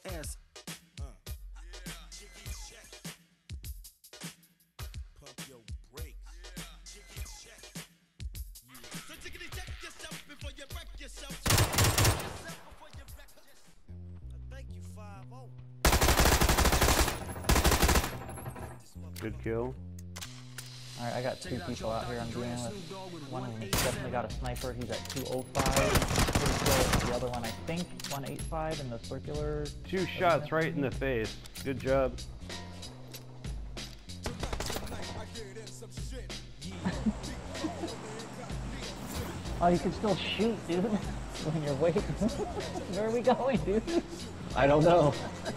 S. Pump your brakes. So jiggity check yourself before you wreck yourself. Thank you, 5-0. Good kill. Alright, I got two people out here I'm dealing with. One of them definitely got a sniper. He's at 205. The other one, I think, 185 in the circular. 2 shots right in the face. Good job. Oh, you can still shoot, dude. When you're waiting. Where are we going, dude? I don't know.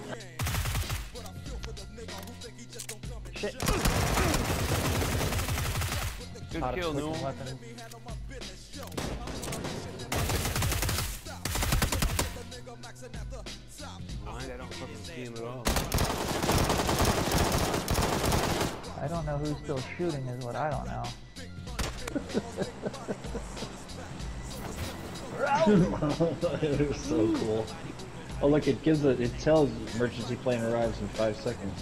Shit. Good kill, Newell. Weapon. Blind, I don't fucking see him at all. I don't know who's still shooting is what I don't know. It was so cool. Oh look, it tells emergency plane arrives in 5 seconds.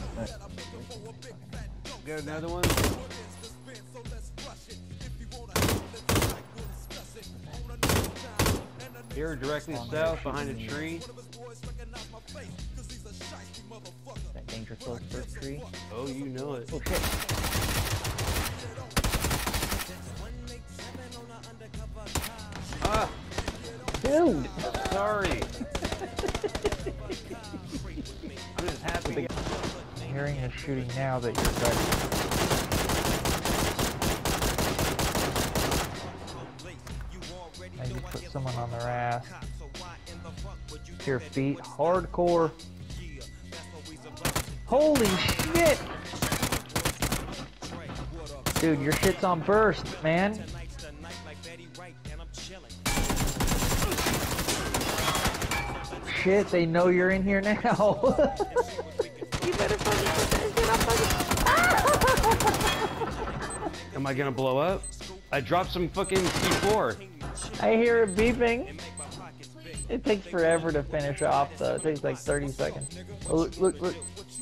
Got another one? Here, directly south, behind a tree. That danger close first tree. Oh, you know it. Oh shit. Ah! Dude! Sorry! I'm just happy. I'm hearing a shooting now that you're ready. I just put someone on their ass. To your feet. Hardcore. Holy shit! Dude, your shit's on burst, man. Shit, they know you're in here now. You better fucking put that shit up. Am I gonna blow up? I dropped some fucking C4. I hear it beeping. It takes forever to finish off though. It takes like 30 seconds. Oh, look, look, look.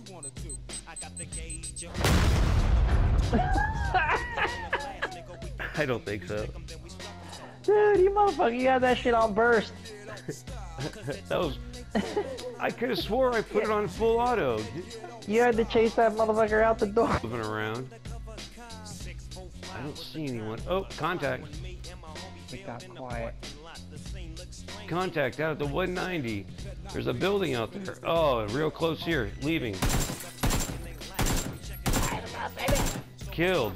I don't think so. Dude, you motherfucker, you had that shit on burst. That was... I could have swore I put it on full auto. You had to chase that motherfucker out the door. Moving around. I don't see anyone. Oh, contact. It got quiet. Contact out at the 190. There's a building out there. Oh, real close here. Leaving. Killed.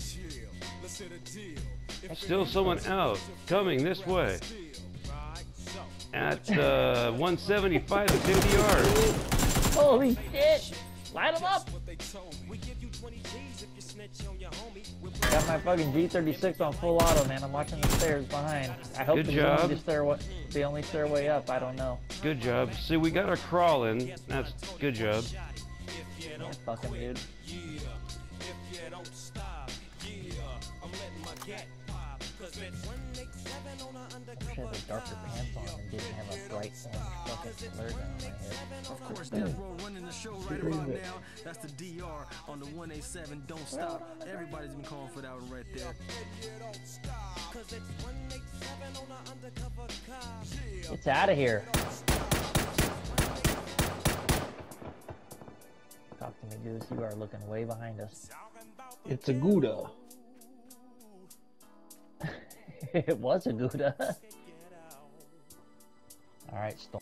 Still someone out. Coming this way. At 175 at 50 yards. Holy shit! Light them up! Got my fucking G36 on full auto, man. I'm watching the stairs behind. I hope Good this job. is the only stairway up. I don't know. Good job. See, we got our crawl in. That's good job. Yeah, fucking dude. I wish I had the darker pants on and didn't have a bright orange fucking flare gun on my head. Of course, that bro running the show right about now. That's the DR on the 187. Don't stop. Everybody's been calling for that one right there. It's out of here. Talk to me, Goose. You are looking way behind us. It's a Gouda. It was a Gouda. Alright, stop.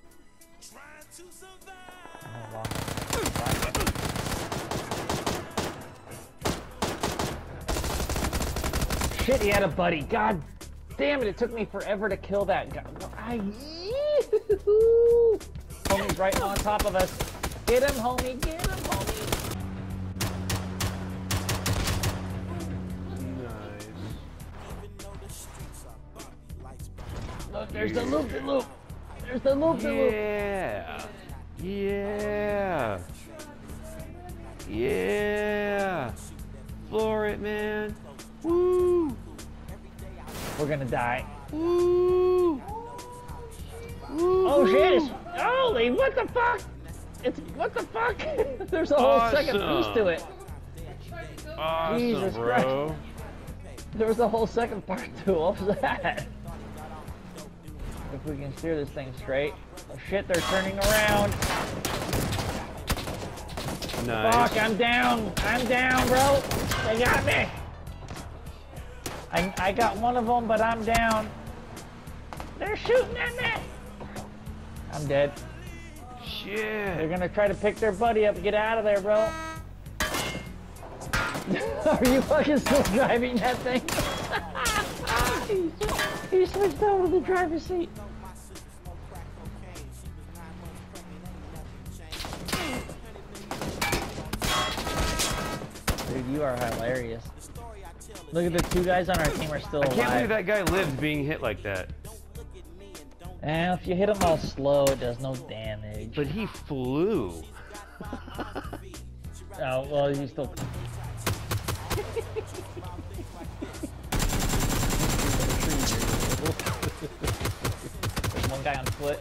Shit, he had a buddy. God damn it, it took me forever to kill that guy. Homie's right on top of us. Get him, homie, get him, homie. Look, there's the loop-de-loop. There's the loop-de-loop. Yeah. Yeah. Yeah. Floor it, man. Woo. We're gonna die. Woo. Woo. Oh shit! Oh, Seriously, what the fuck? It's what the fuck? There's a whole second piece to it. Awesome, Jesus bro. Christ. There was a whole second part to it. What was that? If we can steer this thing straight. Oh shit, they're turning around. Nice. Fuck, I'm down. I'm down, bro. They got me. I got one of them, but I'm down. They're shooting at me. I'm dead. Shit. They're gonna try to pick their buddy up and get out of there, bro. Are you fucking still driving that thing? he switched over to the driver's seat. Dude, you are hilarious. Look at the two guys on our team are still alive. I can't believe that guy lived being hit like that. And if you hit him all slow, it does no damage. But he flew. Oh, well, he's still... There's one guy on foot.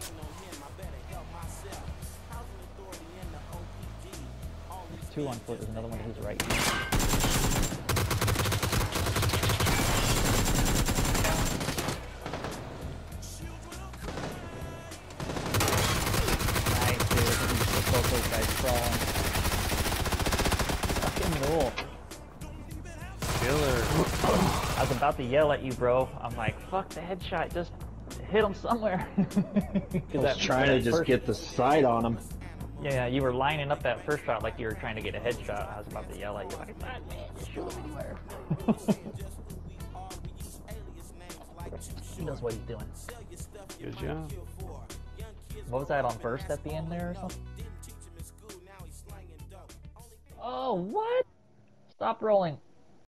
There's two on foot. There's another one to his right. Nice, dude. Both those guys crawling. Fucking cool. Killer. I was about to yell at you, bro. I'm like, fuck the headshot. Just hit him somewhere. I was trying to just get the sight on him. Yeah, you were lining up that first shot like you were trying to get a headshot. I was about to yell at you like, man, just shoot him anywhere. He knows what he's doing. Good job. What was that on first at the end there or something? Oh, what? Stop rolling.